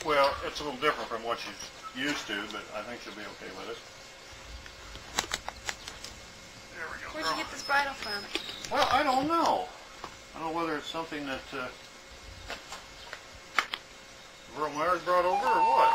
Well, it's a little different from what she's used to, but I think she'll be okay with it. There we go. Where'd you get this bridle from? Well, I don't know. I don't know whether it's something that Earl Myers brought over or what.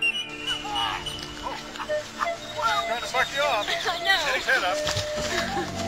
Fuck you off. I know. Get his head up.